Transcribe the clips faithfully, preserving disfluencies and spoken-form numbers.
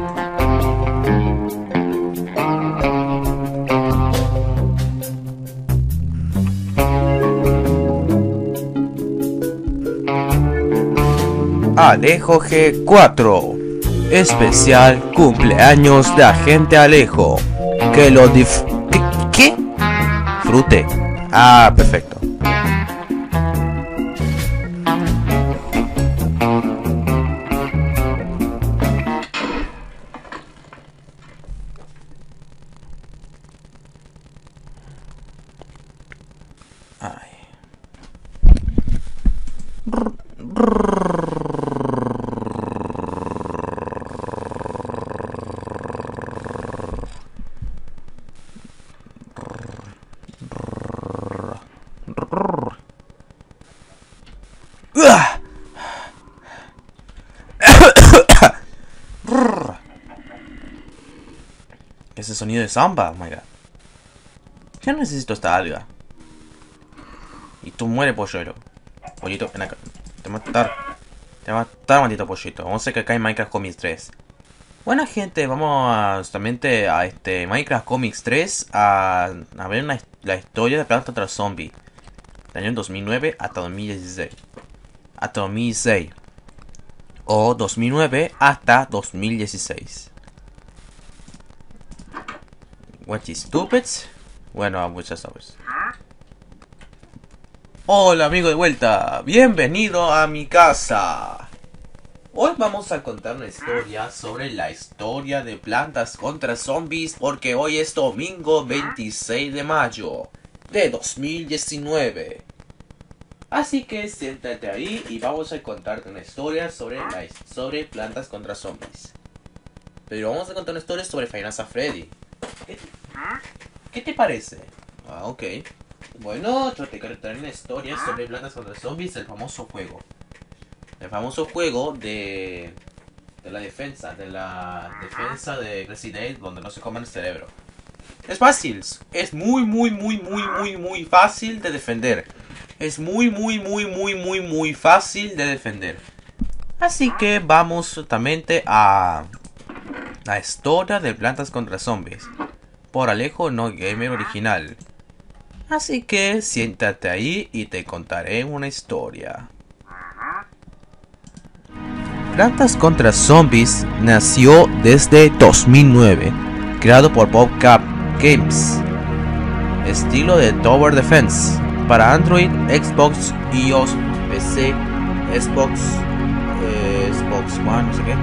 Alejo G cuatro. Especial cumpleaños de Agente Alejo. Que lo dif... ¿Qué? ¿Qué? Frute. Ah, perfecto. Ay. Ese sonido de samba, oh my god. Yo necesito esta alga. Y tú muere, polluelo. Pollito, ven acá. Te va a matar. Te va a matar, maldito pollito. Vamos a hacer que acá en Minecraft Comics tres. Bueno, gente, vamos a, justamente a este Minecraft Comics tres a, a ver una, la historia de Planta contra Zombie. Del año dos mil nueve hasta dos mil dieciséis. Hasta dos mil dieciséis. O dos mil nueve hasta dos mil dieciséis. What is stupid? Bueno, muchas sabes. Hola amigo de vuelta, bienvenido a mi casa. Hoy vamos a contar una historia sobre la historia de Plantas contra Zombies, porque hoy es domingo veintiséis de mayo de dos mil diecinueve. Así que siéntate ahí y vamos a contarte una historia sobre, la, sobre Plantas contra Zombies. Pero vamos a contar una historia sobre Five Nights at Freddy. ¿Qué, ¿Qué te parece? Ah, ok. Bueno, yo te quiero traer una historia sobre Plantas contra Zombies, el famoso juego. El famoso juego de, de la defensa, de la defensa de Resident Evil, donde no se coman el cerebro. Es fácil, es muy, muy, muy, muy, muy, muy fácil de defender. Es muy, muy, muy, muy, muy, muy fácil de defender. Así que vamos justamente a la historia de Plantas contra Zombies, por Alejo No Gamer original. Así que siéntate ahí y te contaré una historia. Plantas contra Zombies nació desde dos mil nueve, creado por PopCap Games. Estilo de Tower Defense para Android, Xbox, iOS, P C, Xbox, eh, Xbox One, no sé qué.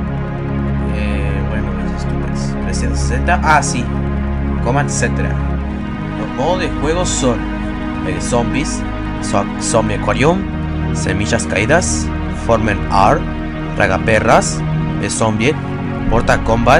Eh, bueno, trescientos sesenta, ah sí, coma etcétera. Los modos de juego son eh, Zombies, so Zombie Aquarium, Semillas Caídas, Formen R, Tragaperras, eh, Zombie, Portal Combat,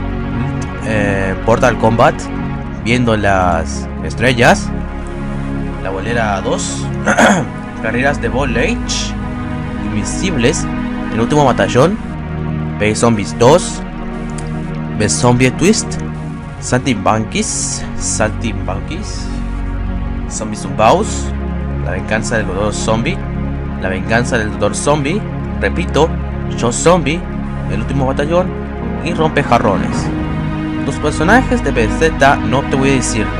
eh, Portal Combat, Viendo las Estrellas, La Bolera dos, Carreras de Ball Age, Invisibles, El Último Batallón, Base Zombies dos, Base Zombie Twist, Saltimbanquis, Saltimbanquis, Zombies Unbows, La Venganza del Doctor Zombie, La Venganza del Doctor Zombie, repito, Yo Zombie, El Último Batallón y Rompejarrones. Los personajes de P Z no te voy a decirlo.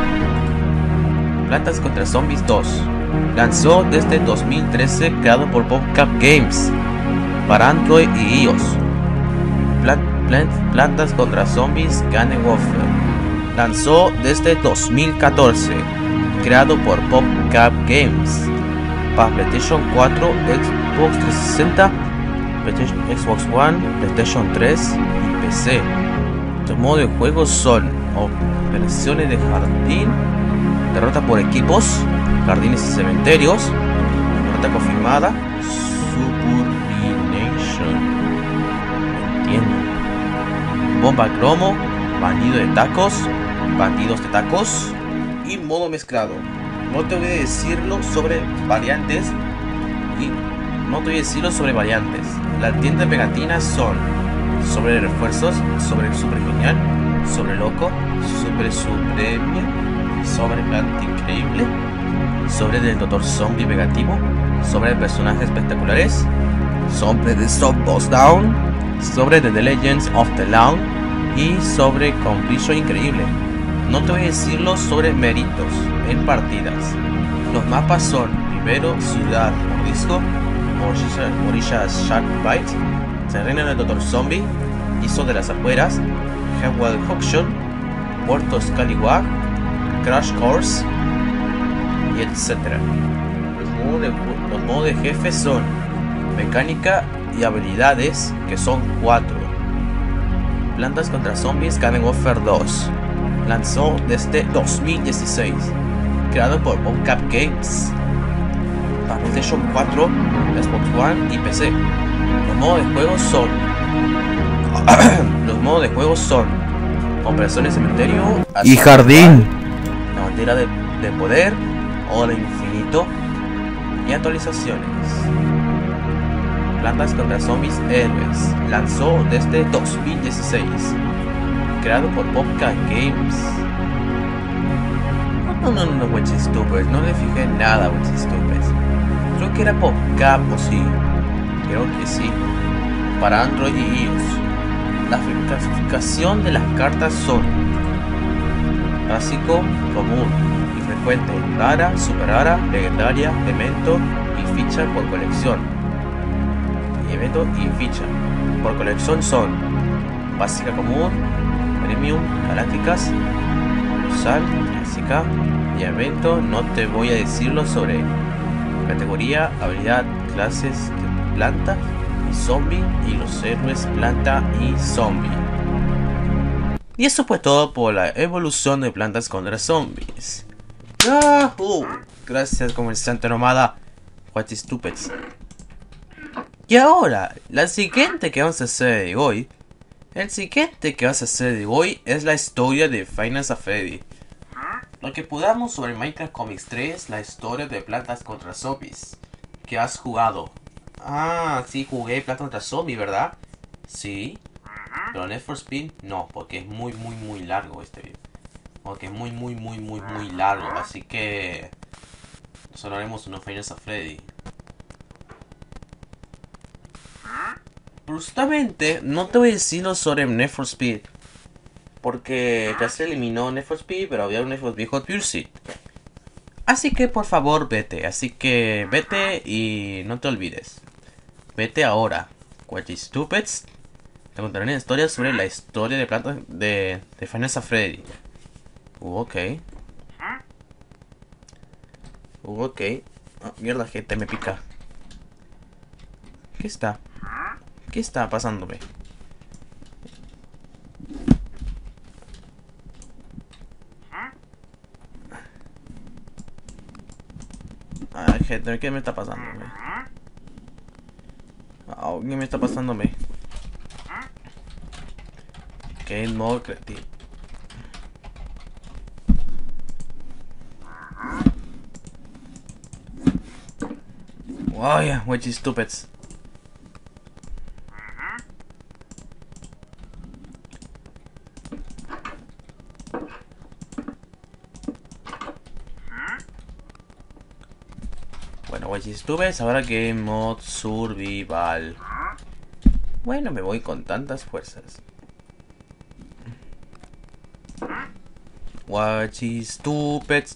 Plantas contra Zombies dos lanzó desde dos mil trece, creado por PopCap Games para Android y iOS. Plant Plant Plantas contra Zombies Garden Warfare lanzó desde dos mil catorce, creado por PopCap Games para PlayStation cuatro, Xbox trescientos sesenta, Xbox One, PlayStation tres y P C. Los modos de juego son operaciones de jardín, derrota por equipos, jardines y cementerios, derrota confirmada, Suburbination, entiendo, bomba cromo, bandido de tacos, bandidos de tacos y modo mezclado. No te voy a decirlo sobre variantes y no te voy a decirlo sobre variantes. Las tiendas de pegatinas son sobre refuerzos, sobre super genial, sobre loco, sobre supremia, sobre planta increíble, sobre del Doctor Zombie pegativo, sobre personajes espectaculares, sobre The Boss Down, sobre The Legends of the Lawn y sobre Completion Increíble. No te voy a decirlo sobre méritos en partidas. Los mapas son primero Ciudad Mordisco, Orillas Shark Bite, Terreno del Doctor Zombie, Iso de las Afueras, Hellwell Junction, Puerto Scallywag, Crash Course y etcétera. Los modos de, los modos de jefe son mecánica y habilidades, que son cuatro. Plantas contra Zombies Garden Warfare dos. Lanzó desde dos mil dieciséis. Creado por PopCap Games. Para PlayStation cuatro, Xbox One y P C. Los modos de juego son Los modos de juego son Operación Cementerio y Jardín, La Bandera de, de Poder, Oda Infinito y actualizaciones. Plantas contra Zombies Héroes. Lanzó desde dos mil dieciséis. Creado por PopCap Games. No, no, no, no, Wechi Stupids. No le fijé en nada, Wechi Stupids. Creo que era PopCap o sí. Creo que sí. Para Android y iOS. La clasificación de las cartas son básico, común y frecuente, rara, super rara, legendaria, evento y ficha por colección. Evento y ficha por colección son básica, común, premium, galácticas, universal, clásica y evento. No te voy a decirlo sobre categoría, habilidad, clases de planta y zombie y los héroes planta y zombie. Y eso fue todo por la evolución de Plantas contra Zombies. ¡Yahoo! Gracias, comerciante nomada. What is stupids. Y ahora, la siguiente que vamos a hacer de hoy, el siguiente que vamos a hacer de hoy es la historia de Final Fantasy. Lo que podamos sobre Minecraft Comics tres, la historia de Plantas contra Zombies. ¿Qué has jugado? Ah, sí, jugué Plantas contra Zombies, ¿verdad? Sí. Pero Need for Speed no, porque es muy, muy, muy largo este video. Porque es muy, muy, muy, muy, muy largo. Así que solo haremos unos Final Freddy. Justamente no te voy a decirlo sobre Need for Speed, porque ya se eliminó Need for Speed, pero había un Need for Speed Hot Pursuit. Así que por favor vete, así que vete y no te olvides. Vete ahora. What is Stupids. Te contaré una historia sobre la historia de plantas de, de Final Freddy. Uh, ok. Uh, ok. Oh, mierda, gente, me pica. ¿Qué está? ¿Qué está pasándome? Ay, gente, ¿qué me está pasándome? Oh, ¿qué me está pasándome? Game Mode Creative. Wow, yeah, which is stupid. Bueno, which is stupid. Ahora Game Mode Survival. Bueno, me voy con tantas fuerzas. What is stupid?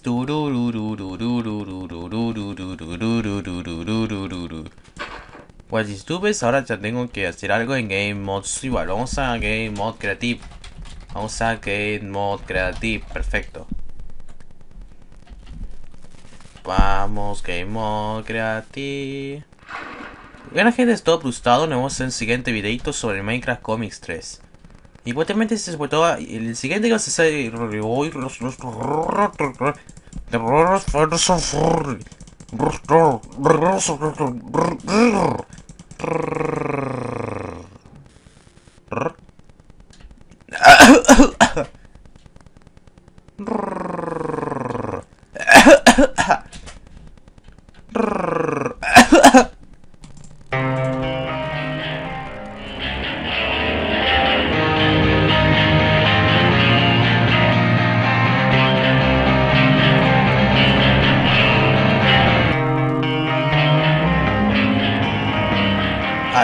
What is stupid? Ahora ya tengo que hacer algo en Game Mode Survival. Vamos a Game Mode Creative. Vamos a Game Mode Creative. Perfecto. Vamos, Game Mode Creative. Bueno, gente, es todo frustrado. Nos vemos en el siguiente videito sobre Minecraft Comics tres. Y potentemente se fue todo. El siguiente que va a ser hoy.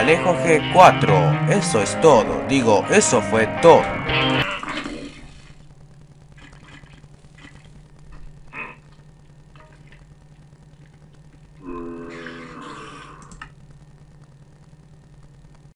Alejo G cuatro. Eso es todo. Digo, eso fue todo.